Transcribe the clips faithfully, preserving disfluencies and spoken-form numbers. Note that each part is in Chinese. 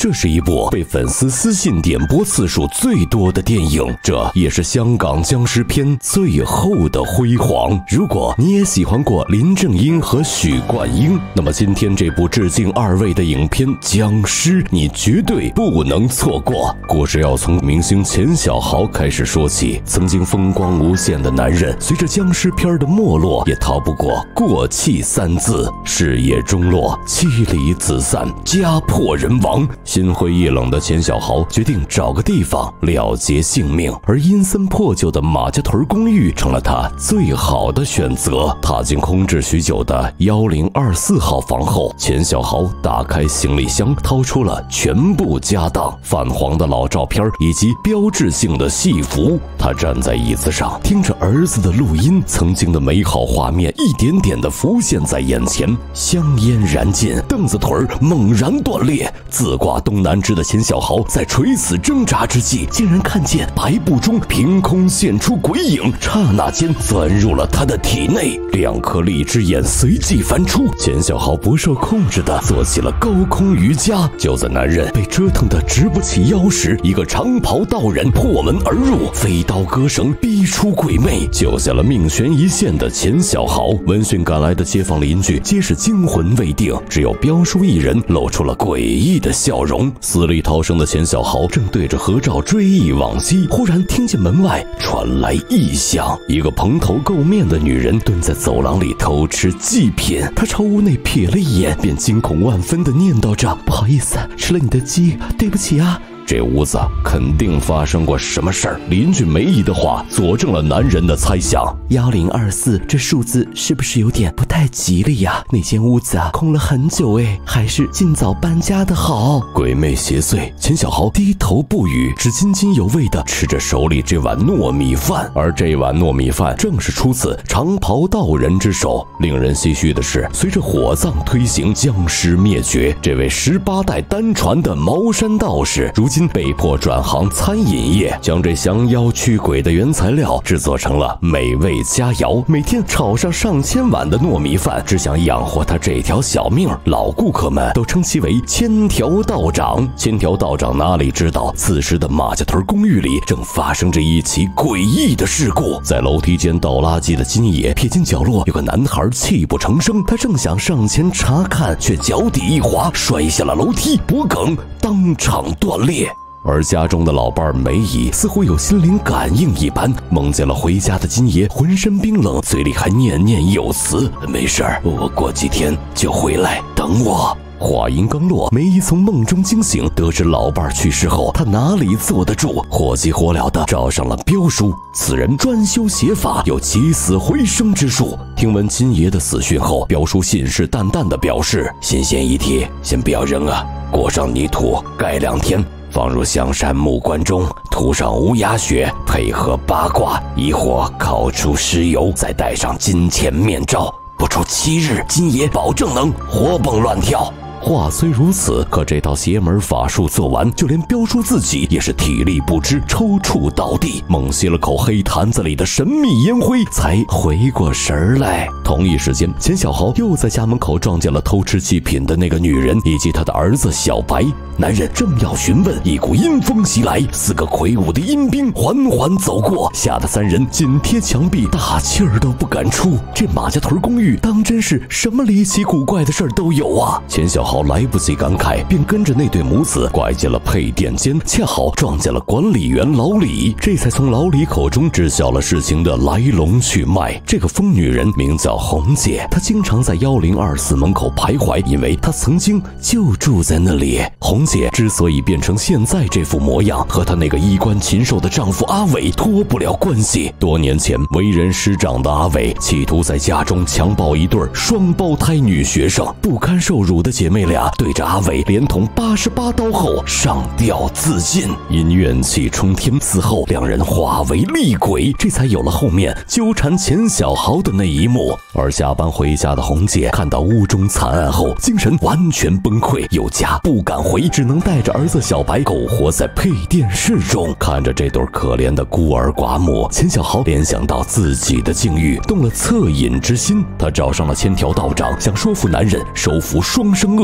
这是一部被粉丝私信点播次数最多的电影，这也是香港僵尸片最后的辉煌。如果你也喜欢过林正英和许冠英，那么今天这部致敬二位的影片《僵尸》，你绝对不能错过。故事要从明星钱小豪开始说起。曾经风光无限的男人，随着僵尸片的没落，也逃不过过气三字，事业中落，妻离子散，家破人亡。心灰意冷的钱小豪决定找个地方了结性命，而阴森破旧的马家屯公寓成了他最好的选择。踏进空置许久的一零二四号房后，钱小豪打开行李箱，掏出了全部家当，泛黄的老照片以及标志性的戏服。他站在椅子上，听着儿子的录音，曾经的美好画面一点点地浮现在眼前。香烟燃尽，凳子腿猛然断裂，自挂东南枝的钱小豪在垂死挣扎之际，竟然看见白布中凭空现出鬼影，刹那间钻入了他的体内，两颗荔枝眼随即翻出。钱小豪不受控制地做起了高空瑜伽。就在男人被折腾得直不起腰时，一个长袍道人破门而入，飞刀割绳，逼出鬼魅，救下了命悬一线的钱小豪。闻讯赶来的街坊邻居皆是惊魂未定，只有彪叔一人露出了诡异的笑容。死里逃生的钱小豪正对着合照追忆往昔，忽然听见门外传来异响，一个蓬头垢面的女人蹲在走廊里偷吃祭品。她朝屋内瞥了一眼，便惊恐万分地念叨着：“不好意思，吃了你的鸡，对不起啊。”这屋子肯定发生过什么事儿。邻居梅姨的话佐证了男人的猜想。一零二四这数字是不是有点不太吉利呀？那间屋子啊空了很久哎，还是尽早搬家的好。鬼魅邪祟，钱小豪低头不语，只津津有味地吃着手里这碗糯米饭。而这碗糯米饭正是出自长袍道人之手。令人唏嘘的是，随着火葬推行，僵尸灭绝，这位十八代单传的茅山道士如今被迫转行餐饮业，将这降妖驱鬼的原材料制作成了美味佳肴，每天炒上上千碗的糯米饭，只想养活他这条小命。老顾客们都称其为千条道长。千条道长哪里知道，此时的马家屯公寓里正发生着一起诡异的事故。在楼梯间倒垃圾的金爷瞥见角落有个男孩泣不成声，他正想上前查看，却脚底一滑，摔下了楼梯，脖梗当场断裂。而家中的老伴梅姨似乎有心灵感应一般，梦见了回家的金爷浑身冰冷，嘴里还念念有词：“没事儿，我过几天就回来，等我。”话音刚落，梅姨从梦中惊醒，得知老伴去世后，她哪里坐得住，火急火燎地找上了彪叔。此人专修邪法，有起死回生之术。听闻金爷的死讯后，彪叔信誓旦旦地表示：“新鲜遗体先不要扔啊，裹上泥土盖两天，放入香山木棺中，涂上乌鸦血，配合八卦，以火烤出尸油，再戴上金钱面罩，不出七日，金爷保证能活蹦乱跳。”话虽如此，可这套邪门法术做完，就连彪叔自己也是体力不支，抽搐倒地，猛吸了口黑坛子里的神秘烟灰，才回过神来。同一时间，钱小豪又在家门口撞见了偷吃祭品的那个女人以及他的儿子小白。男人正要询问，一股阴风袭来，四个魁梧的阴兵缓缓走过，吓得三人紧贴墙壁，大气儿都不敢出。这马家屯公寓当真是什么离奇古怪的事儿都有啊！钱小豪来不及感慨，便跟着那对母子拐进了配电间，恰好撞见了管理员老李，这才从老李口中知晓了事情的来龙去脉。这个疯女人名叫红姐，她经常在一零二四门口徘徊，因为她曾经就住在那里。红姐之所以变成现在这副模样，和她那个衣冠禽兽的丈夫阿伟脱不了关系。多年前，为人师长的阿伟企图在家中强暴一对双胞胎女学生，不堪受辱的姐妹俩对着阿伟连捅八十八刀后上吊自尽，因怨气冲天，死后两人化为厉鬼，这才有了后面纠缠钱小豪的那一幕。而下班回家的红姐看到屋中惨案后，精神完全崩溃，有家不敢回，只能带着儿子小白苟活在配电室中。看着这对可怜的孤儿寡母，钱小豪联想到自己的境遇，动了恻隐之心。他找上了千条道长，想说服男人收服双生恶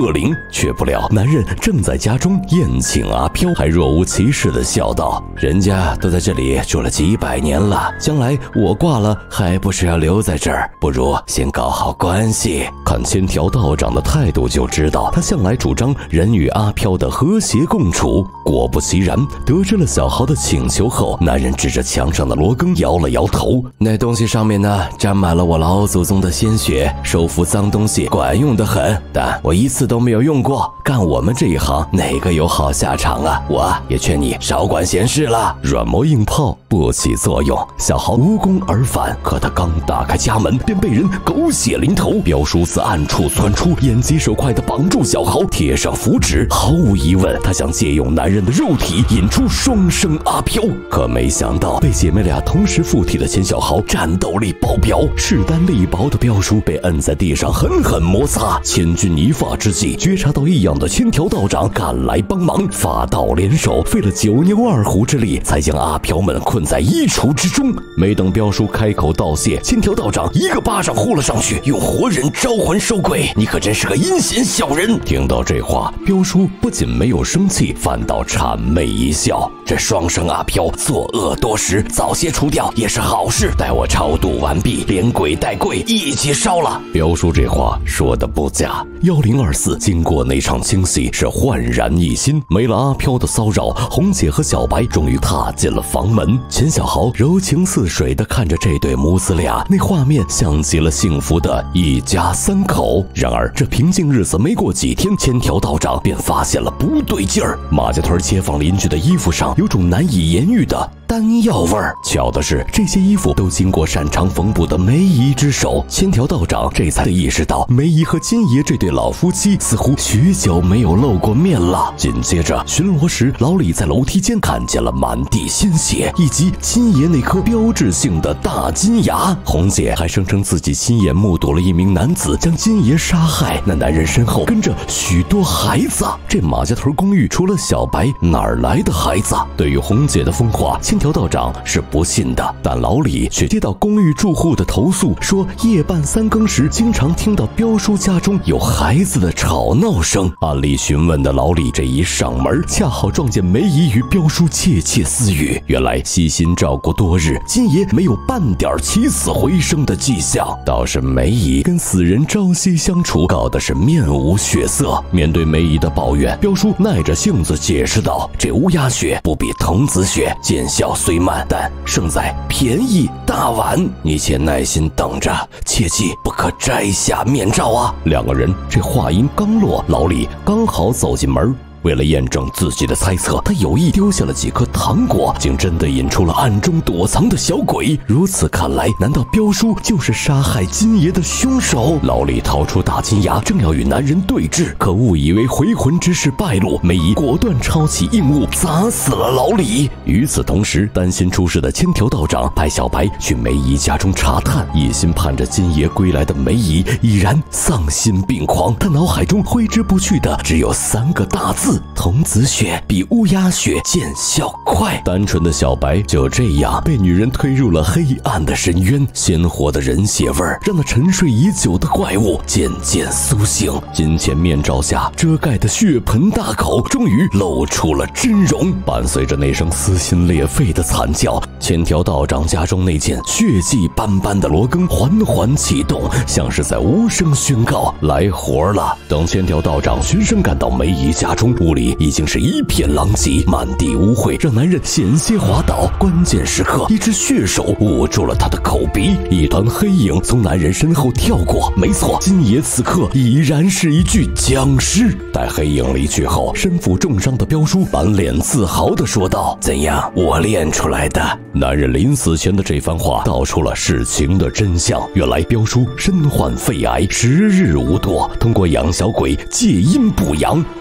恶灵。却不料男人正在家中宴请阿飘，还若无其事地笑道：“人家都在这里住了几百年了，将来我挂了，还不是要留在这儿？不如先搞好关系。”看千条道长的态度就知道，他向来主张人与阿飘的和谐共处。果不其然，得知了小豪的请求后，男人指着墙上的罗庚摇了摇头：“那东西上面呢，沾满了我老祖宗的鲜血，收服脏东西管用得很，但我一次都没有用过。干我们这一行，哪个有好下场啊？我也劝你少管闲事了。”软磨硬泡不起作用，小豪无功而返。可他刚打开家门，便被人狗血淋头。彪叔自暗处窜出，眼疾手快地绑住小豪，贴上符纸。毫无疑问，他想借用男人的肉体引出双生阿飘。可没想到，被姐妹俩同时附体的钱小豪战斗力爆表，势单力薄的彪叔被摁在地上狠狠摩擦。千钧一发之际，觉察到异样的千条道长赶来帮忙，法道联手，费了九牛二虎之力，才将阿飘们困在衣橱之中。没等彪叔开口道谢，千条道长一个巴掌呼了上去，用活人招魂收鬼。你可真是个阴险小人！听到这话，彪叔不仅没有生气，反倒谄媚一笑：“这双生阿飘作恶多时，早些除掉也是好事。待我超度完毕，连鬼带贵一起烧了。”彪叔这话说的不假。幺零二四经过那场清洗，是焕然一新。没了阿飘的骚扰，红姐和小白终于踏进了房门。钱小豪柔情似水地看着这对母子俩，那画面像极了幸福的一家三口。然而这平静日子没过几天，千条道长便发现了不对劲儿。马家屯街坊邻居的衣服上有种难以言喻的丹药味儿。巧的是，这些衣服都经过擅长缝补的梅姨之手。千条道长这才意识到，梅姨和金爷这对老夫妻似乎许久没有露过面了。紧接着巡逻时，老李在楼梯间看见了满地鲜血，以及金爷那颗标志性的大金牙。红姐还声称自己亲眼目睹了一名男子将金爷杀害，那男人身后跟着许多孩子。这马家屯公寓除了小白，哪儿来的孩子？对于红姐的疯话，千条道长是不信的，但老李却接到公寓住户的投诉，说夜半三更时经常听到彪叔家中有孩子的吵闹声。按例询问的老李这一上门，恰好撞见梅姨与彪叔窃窃私语。原来悉心照顾多日，金爷没有半点起死回生的迹象，倒是梅姨跟死人朝夕相处，搞得是面无血色。面对梅姨的抱怨，彪叔耐着性子解释道：“这乌鸦血不比童子血，见效虽慢，但胜在便宜大碗，你且耐心等着，切记不可摘下面罩啊！”两个人这话音刚落，老李刚好走进门。为了验证自己的猜测，他有意丢下了几颗糖果，竟真的引出了暗中躲藏的小鬼。如此看来，难道彪叔就是杀害金爷的凶手？老李掏出大金牙，正要与男人对峙，可误以为回魂之事败露，梅姨果断抄起硬物砸死了老李。与此同时，担心出事的千条道长派小白去梅姨家中查探，一心盼着金爷归来的梅姨已然丧心病狂，他脑海中挥之不去的只有三个大字：童子血比乌鸦血见效快。单纯的小白就这样被女人推入了黑暗的深渊，鲜活的人血味让那沉睡已久的怪物渐渐苏醒。金钱面罩下遮盖的血盆大口终于露出了真容。伴随着那声撕心裂肺的惨叫，千条道长家中那件血迹斑斑的罗庚缓缓启动，像是在无声宣告来活了。等千条道长循声赶到梅姨家中，屋里已经是一片狼藉，满地污秽，让男人险些滑倒。关键时刻，一只血手捂住了他的口鼻，一团黑影从男人身后跳过。没错，金爷此刻已然是一具僵尸。待黑影离去后，身负重伤的彪叔满脸自豪地说道：“怎样，我练出来的？”男人临死前的这番话道出了事情的真相。原来彪叔身患肺癌，时日无多，通过养小鬼戒阴补阳，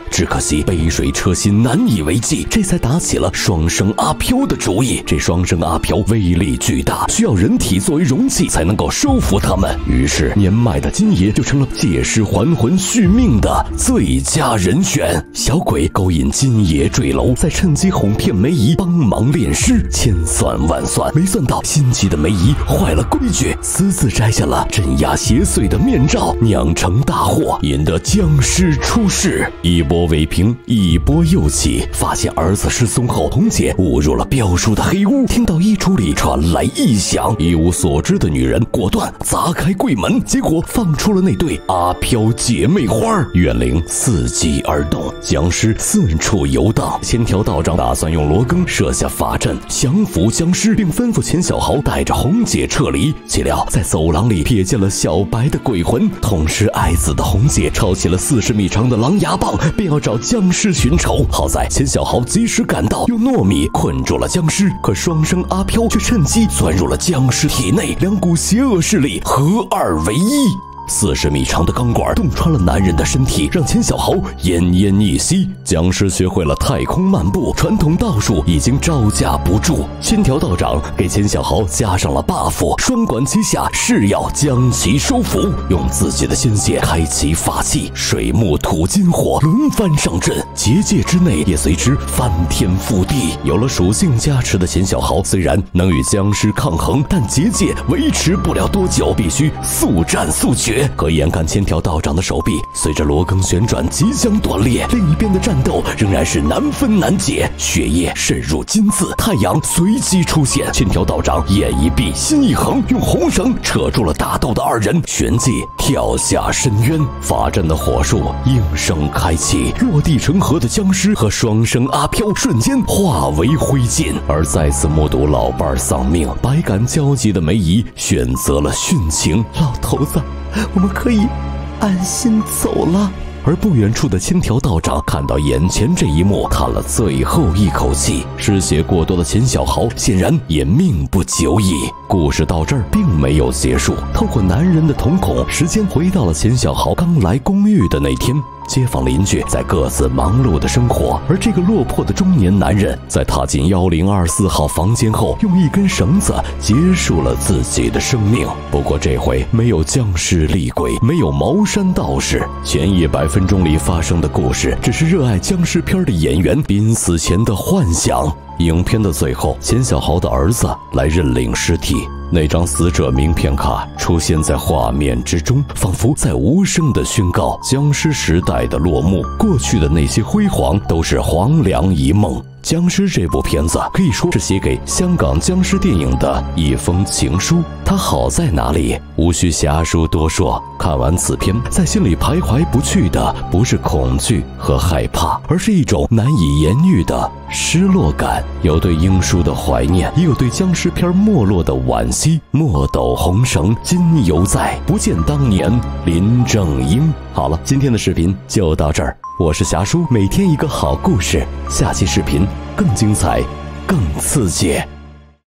只可惜杯水车薪，难以为继，这才打起了双生阿飘的主意。这双生阿飘威力巨大，需要人体作为容器才能够收服他们。于是年迈的金爷就成了借尸还魂续命的最佳人选。小鬼勾引金爷坠楼，再趁机哄骗梅姨帮忙炼尸，千算万算，没算到心急的梅姨坏了规矩，私自摘下了镇压邪祟的面罩，酿成大祸，引得僵尸出世。一波未平，一波又起。发现儿子失踪后，红姐误入了镖叔的黑屋，听到衣橱里传来异响，一无所知的女人果断砸开柜门，结果放出了那对阿飘姐妹花。怨灵伺机而动，僵尸四处游荡。千条道长打算用罗庚设下法阵降服僵尸，并吩咐钱小豪带着红姐撤离。岂料在走廊里瞥见了小白的鬼魂，同时爱子的红姐抄起了四十米长的狼牙棒，便要找僵尸寻仇。好在钱小豪及时赶到，用糯米困住了僵尸，可双生阿飘却趁机钻入了僵尸体内，两股邪恶势力合二为一。四十米长的钢管洞穿了男人的身体，让钱小豪奄奄一息。僵尸学会了太空漫步，传统道术已经招架不住。千条道长给钱小豪加上了 buff， 双管齐下，誓要将其收服，用自己的鲜血开启法器，水木土金火轮番上阵，结界之内也随之翻天覆地。有了属性加持的钱小豪虽然能与僵尸抗衡，但结界维持不了多久，必须速战速决。可眼看千条道长的手臂随着罗庚旋转即将断裂，另一边的战斗仍然是难分难解。血液渗入金字，太阳随即出现，千条道长眼一闭心一横，用红绳扯住了打斗的二人，旋即跳下深渊。法阵的火术应声开启，落地成河的僵尸和双生阿飘瞬间化为灰烬。而再次目睹老伴丧命，百感交集的梅姨选择了殉情。老头子，我们可以安心走了。而不远处的千条道长看到眼前这一幕，叹了最后一口气。失血过多的钱小豪显然也命不久矣。故事到这儿并没有结束，透过男人的瞳孔，时间回到了钱小豪刚来公寓的那天。街坊邻居在各自忙碌的生活，而这个落魄的中年男人在踏进一零二四号房间后，用一根绳子结束了自己的生命。不过这回没有僵尸厉鬼，没有茅山道士，前一百分钟里发生的故事只是热爱僵尸片的演员临死前的幻想。影片的最后，钱小豪的儿子来认领尸体，那张死者名片卡出现在画面之中，仿佛在无声地宣告僵尸时代的落幕，过去的那些辉煌都是黄粱一梦。僵尸这部片子可以说是写给香港僵尸电影的一封情书，它好在哪里？无需侠书多说，看完此片，在心里徘徊不去的不是恐惧和害怕，而是一种难以言喻的失落感，有对英叔的怀念，也有对僵尸片没落的惋惜。墨斗红绳今犹在，不见当年林正英。好了，今天的视频就到这儿，我是侠叔，每天一个好故事，下期视频更精彩更刺激。